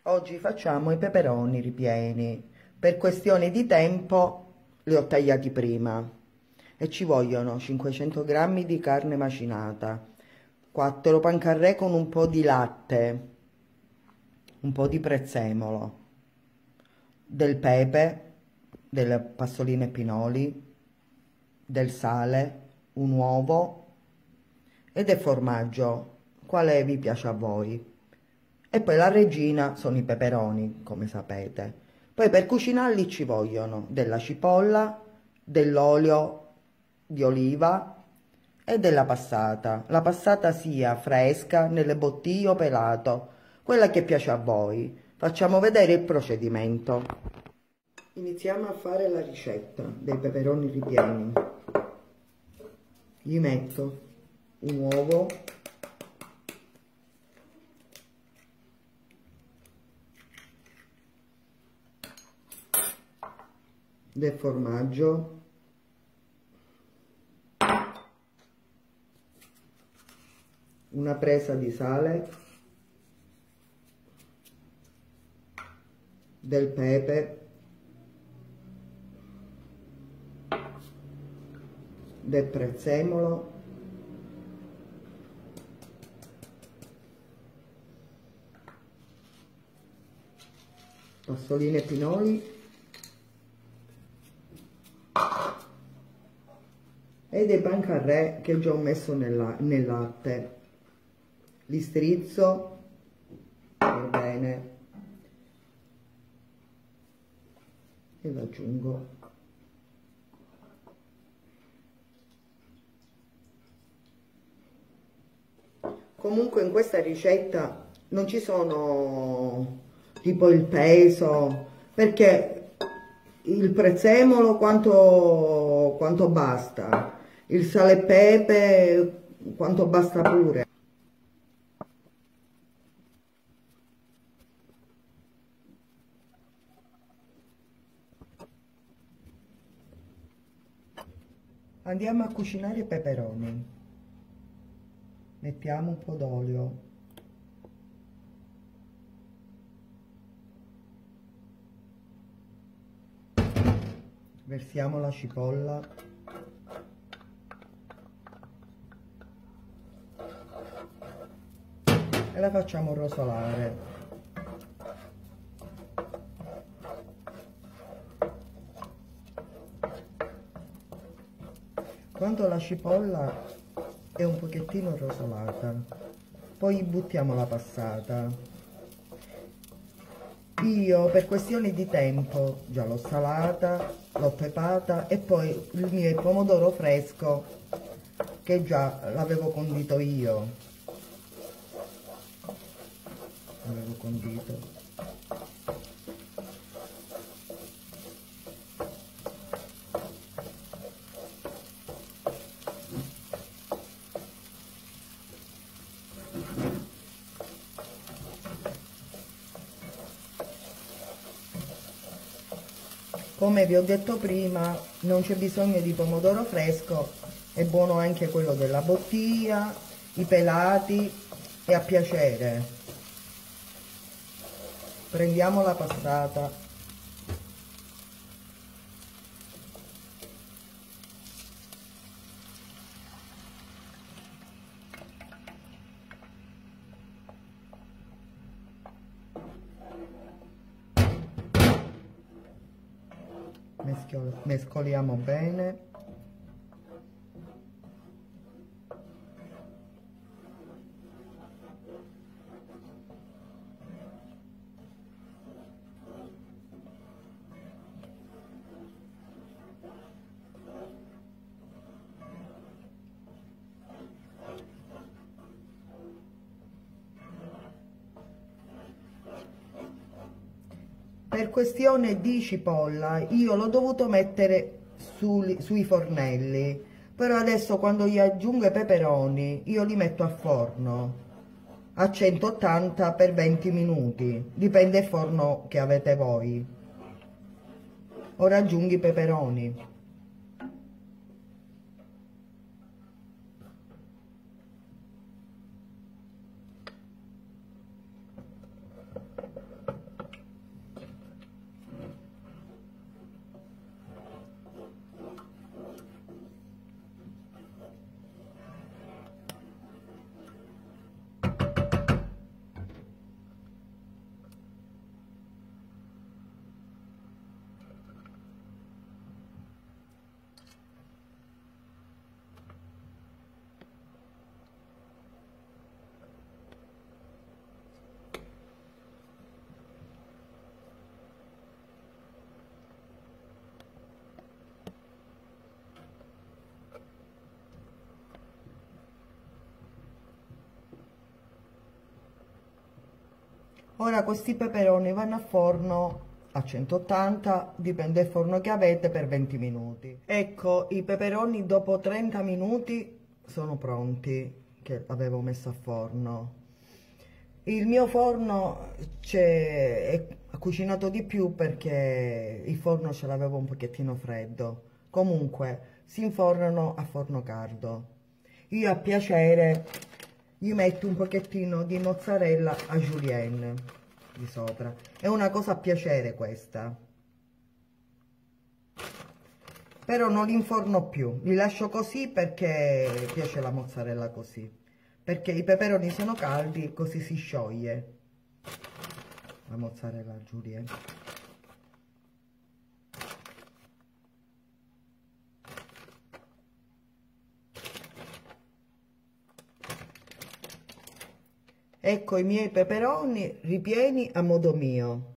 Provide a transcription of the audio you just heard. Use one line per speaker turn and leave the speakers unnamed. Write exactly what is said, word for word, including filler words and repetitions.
Oggi facciamo i peperoni ripieni. Per questione di tempo li ho tagliati prima e ci vogliono cinquecento grammi di carne macinata, quattro pancarré con un po' di latte, un po' di prezzemolo, del pepe, delle passoline pinoli, del sale, un uovo e del formaggio, quale vi piace a voi. E poi la regina sono i peperoni, come sapete. Poi per cucinarli ci vogliono della cipolla, dell'olio di oliva e della passata. La passata sia fresca, nelle bottiglie o pelato, quella che piace a voi. Facciamo vedere il procedimento. Iniziamo a fare la ricetta dei peperoni ripieni. Gli metto un uovo, del formaggio, una presa di sale, del pepe, del prezzemolo, passoline pinoli e dei pancarré che già ho messo nella, nel latte. Li strizzo per bene e lo aggiungo. Comunque in questa ricetta non ci sono tipo il peso, perché il prezzemolo quanto, quanto basta, il sale e pepe quanto basta pure. Andiamo a cucinare i peperoni. Mettiamo un po' d'olio. Versiamo la cipolla. E la facciamo rosolare. Quando la cipolla è un pochettino rosolata, poi buttiamo la passata. Io per questioni di tempo già l'ho salata, l'ho pepata e poi il mio pomodoro fresco che già l'avevo condito io. L'avevo condito. Come vi ho detto prima, non c'è bisogno di pomodoro fresco, è buono anche quello della bottiglia, i pelati, e a piacere. Prendiamo la passata. Mescoliamo bene. Per questione di cipolla io l'ho dovuto mettere sui, sui fornelli, però adesso quando gli aggiungo i peperoni io li metto a forno a centottanta per venti minuti, dipende dal forno che avete voi. Ora aggiungo i peperoni. Ora questi peperoni vanno a forno a centottanta, dipende dal forno che avete, per venti minuti. Ecco, i peperoni dopo trenta minuti sono pronti, che avevo messo a forno. Il mio forno è cucinato di più perché il forno ce l'avevo un pochettino freddo. Comunque si infornano a forno caldo. Io a piacere gli metto un pochettino di mozzarella a julienne di sopra. È una cosa a piacere questa. Però non li inforno più, li lascio così perché piace la mozzarella così. Perché i peperoni sono caldi, così si scioglie la mozzarella a julienne. Ecco i miei peperoni ripieni a modo mio.